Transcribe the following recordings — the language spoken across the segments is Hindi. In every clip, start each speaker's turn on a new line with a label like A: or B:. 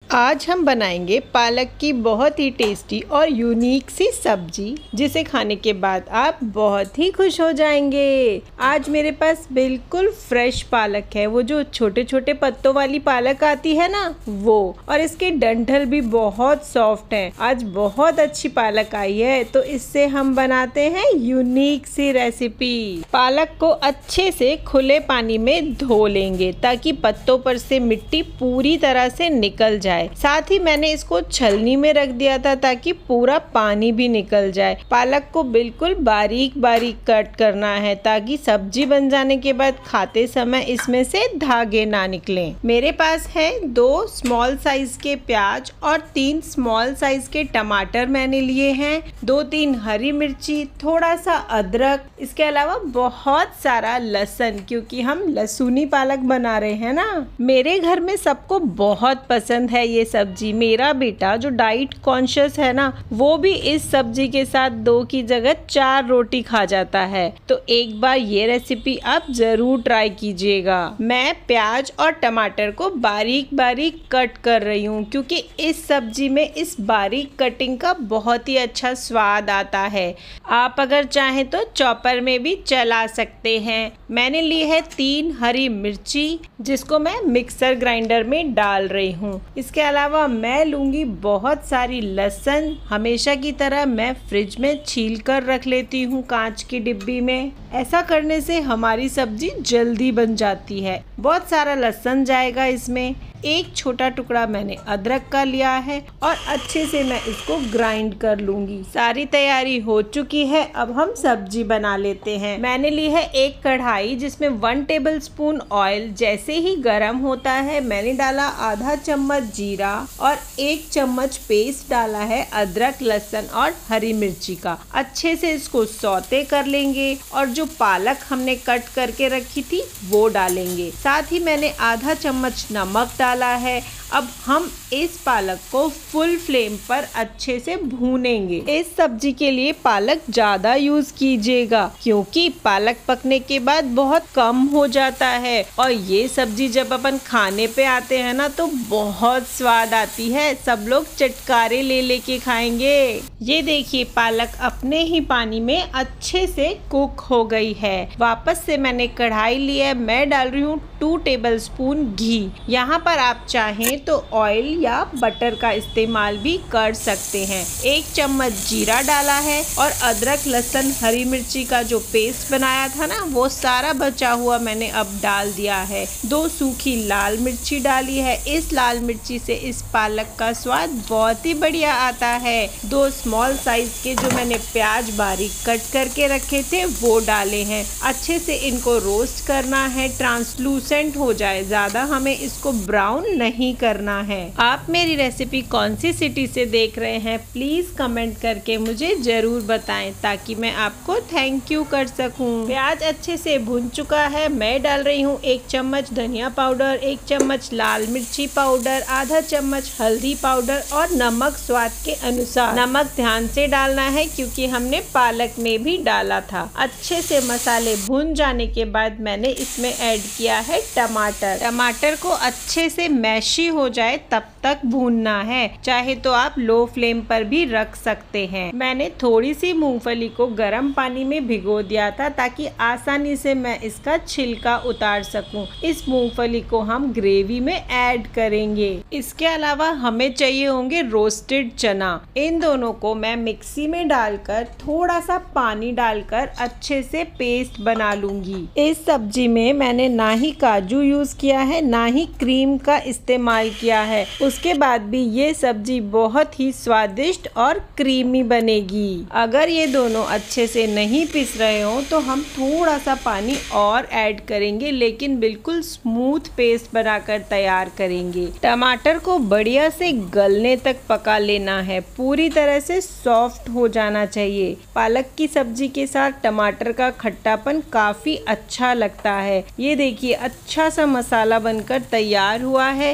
A: आज हम बनाएंगे पालक की बहुत ही टेस्टी और यूनिक सी सब्जी, जिसे खाने के बाद आप बहुत ही खुश हो जाएंगे। आज मेरे पास बिल्कुल फ्रेश पालक है, वो जो छोटे छोटे पत्तों वाली पालक आती है ना, वो, और इसके डंठल भी बहुत सॉफ्ट हैं। आज बहुत अच्छी पालक आई है, तो इससे हम बनाते हैं यूनिक सी रेसिपी। पालक को अच्छे से खुले पानी में धो लेंगे ताकि पत्तों पर से मिट्टी पूरी तरह से निकल जाए। साथ ही मैंने इसको छलनी में रख दिया था ताकि पूरा पानी भी निकल जाए। पालक को बिल्कुल बारीक बारीक कट करना है ताकि सब्जी बन जाने के बाद खाते समय इसमें से धागे ना निकलें। मेरे पास है 2 स्मॉल साइज के प्याज और 3 स्मॉल साइज के टमाटर मैंने लिए हैं, 2-3 हरी मिर्ची, थोड़ा सा अदरक, इसके अलावा बहुत सारा लहसुन, क्योंकि हम लहसुनी पालक बना रहे हैं ना। मेरे घर में सबको बहुत पसंद है ये सब्जी। मेरा बेटा जो डाइट कॉन्शियस है ना, वो भी इस सब्जी के साथ 2 की जगह 4 रोटी खा जाता है। तो एक बार ये रेसिपी आप जरूर ट्राई कीजिएगा। मैं प्याज और टमाटर को बारीक बारीक कट कर रही हूँ, क्योंकि इस सब्जी में इस बारीक कटिंग का बहुत ही अच्छा स्वाद आता है। आप अगर चाहें तो चॉपर में भी चला सकते हैं। मैंने ली है 3 हरी मिर्ची, जिसको मैं मिक्सर ग्राइंडर में डाल रही हूँ। इसके अलावा मैं लूंगी बहुत सारी लहसुन। हमेशा की तरह मैं फ्रिज में छील कर रख लेती हूँ कांच की डिब्बी में। ऐसा करने से हमारी सब्जी जल्दी बन जाती है। बहुत सारा लहसुन जाएगा इसमें। एक छोटा टुकड़ा मैंने अदरक का लिया है और अच्छे से मैं इसको ग्राइंड कर लूंगी। सारी तैयारी हो चुकी है, अब हम सब्जी बना लेते हैं। मैंने ली है एक कढ़ाई, जिसमें 1 टेबलस्पून ऑयल। जैसे ही गरम होता है मैंने डाला आधा चम्मच जीरा और 1 चम्मच पेस्ट डाला है अदरक, लहसुन और हरी मिर्ची का। अच्छे से इसको सौते कर लेंगे और जो पालक हमने कट करके रखी थी वो डालेंगे। साथ ही मैंने आधा चम्मच नमक डाला है। अब हम इस पालक को फुल फ्लेम पर अच्छे से भूनेंगे। इस सब्जी के लिए पालक ज्यादा यूज कीजिएगा, क्योंकि पालक पकने के बाद बहुत कम हो जाता है और ये सब्जी जब अपन खाने पे आते हैं ना, तो बहुत स्वाद आती है। सब लोग चटकारे ले लेके खाएंगे। ये देखिए, पालक अपने ही पानी में अच्छे से कुक हो गई है। वापस से मैंने कढ़ाई ली है, मैं डाल रही हूँ 2 टेबलस्पून घी। यहाँ पर आप चाहें तो ऑयल या बटर का इस्तेमाल भी कर सकते हैं। 1 चम्मच जीरा डाला है और अदरक, लहसुन, हरी मिर्ची का जो पेस्ट बनाया था ना, वो सारा बचा हुआ मैंने अब डाल दिया है। 2 सूखी लाल मिर्ची डाली है। इस लाल मिर्ची से इस पालक का स्वाद बहुत ही बढ़िया आता है। 2 स्मॉल साइज के जो मैंने प्याज बारीक कट करके रखे थे वो डाले हैं। अच्छे से इनको रोस्ट करना है, ट्रांसलूसेंट हो जाए। ज्यादा हमें इसको ब्राउन नहीं करना है। आप मेरी रेसिपी कौन सी सिटी से देख रहे हैं, प्लीज कमेंट करके मुझे जरूर बताएं, ताकि मैं आपको थैंक यू कर सकूं। प्याज अच्छे से भुन चुका है। मैं डाल रही हूँ 1 चम्मच धनिया पाउडर, 1 चम्मच लाल मिर्ची पाउडर, आधा चम्मच हल्दी पाउडर और नमक स्वाद के अनुसार। नमक ध्यान से डालना है, क्योंकि हमने पालक में भी डाला था। अच्छे से मसाले भुन जाने के बाद मैंने इसमें ऐड किया है टमाटर। टमाटर को अच्छे से मैशी हो जाए तब तक भूनना है। चाहे तो आप लो फ्लेम पर भी रख सकते हैं। मैंने थोड़ी सी मूंगफली को गर्म पानी में भिगो दिया था, ताकि आसानी से मैं इसका छिलका उतार सकूं। इस मूंगफली को हम ग्रेवी में ऐड करेंगे। इसके अलावा हमें चाहिए होंगे रोस्टेड चना। इन दोनों को मैं मिक्सी में डालकर थोड़ा सा पानी डालकर अच्छे से पेस्ट बना लूंगी। इस सब्जी में मैंने ना ही काजू यूज किया है, ना ही क्रीम का इस्तेमाल किया है। उसके बाद भी ये सब्जी बहुत ही स्वादिष्ट और क्रीमी बनेगी। अगर ये दोनों अच्छे से नहीं पिस रहे हो तो हम थोड़ा सा पानी और ऐड करेंगे, लेकिन बिल्कुल स्मूथ पेस्ट बनाकर तैयार करेंगे। टमाटर को बढ़िया से गलने तक पका लेना है, पूरी तरह से सॉफ्ट हो जाना चाहिए। पालक की सब्जी के साथ टमाटर का खट्टापन काफी अच्छा लगता है। ये देखिए, अच्छा सा मसाला बनकर तैयार हुआ है। अब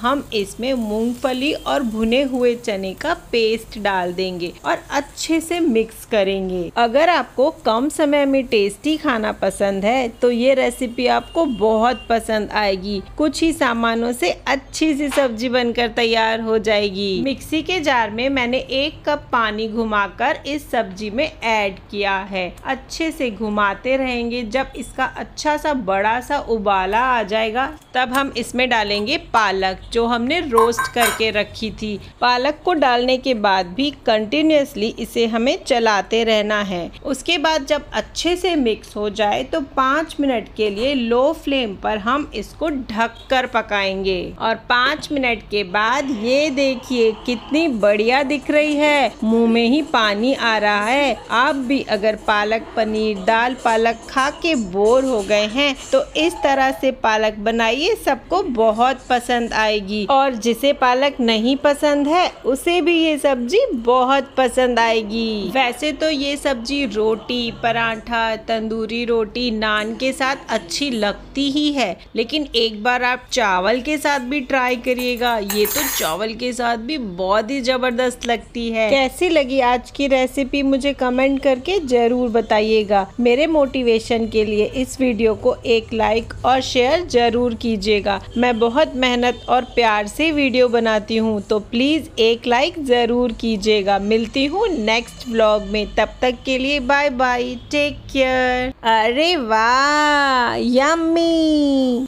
A: हम इसमें मूंगफली और भुने हुए चने का पेस्ट डाल देंगे और अच्छे से मिक्स करेंगे। अगर आपको कम समय में टेस्टी खाना पसंद है तो ये रेसिपी आपको बहुत पसंद आएगी। कुछ ही सामानों से अच्छी सी सब्जी बनकर तैयार हो जाएगी। मिक्सी के जार में मैंने 1 कप पानी घुमाकर इस सब्जी में ऐड किया है। अच्छे से घुमाते रहेंगे। जब इसका अच्छा सा बड़ा सा उबाला आ जाएगा तब हम इसमें डालेंगे पालक जो हमने रोस्ट करके रखी थी। पालक को डालने के बाद भी कंटिन्यूअसली इसे हमें चलाते रहना है। उसके बाद जब अच्छे से मिक्स हो जाए तो 5 मिनट के लिए लो फ्लेम पर हम इसको ढक कर पकाएंगे। और 5 मिनट के बाद ये देखिए कितनी बढ़िया दिख रही है, मुंह में ही पानी आ रहा है। आप भी अगर पालक पनीर दाल पालक खा के बोर हो गए हैं तो इस तरह से पालक बनाइए, सबको बहुत पसंद आएगी। और जिसे पालक नहीं पसंद है उसे भी ये सब्जी बहुत पसंद आएगी। वैसे तो ये सब्जी रोटी पराठा तंदूरी रोटी नान के साथ अच्छी लगती ही है, लेकिन एक बार आप चावल के साथ भी ट्राई करिएगा। ये तो चावल के साथ भी बहुत ही जबरदस्त लगती है। कैसी लगी आज की रेसिपी मुझे कमेंट करके जरूर बताइएगा। मेरे मोटिवेशन के लिए इस वीडियो को एक लाइक और शेयर जरूर कीजिएगा। मैं बहुत मेहनत और प्यार से वीडियो बनाती हूँ तो प्लीज एक लाइक जरूर कीजिएगा। मिलती हूँ नेक्स्ट व्लॉग में, तब तक के लिए बाय बाय, टेक केयर। अरे वाह यम्मी।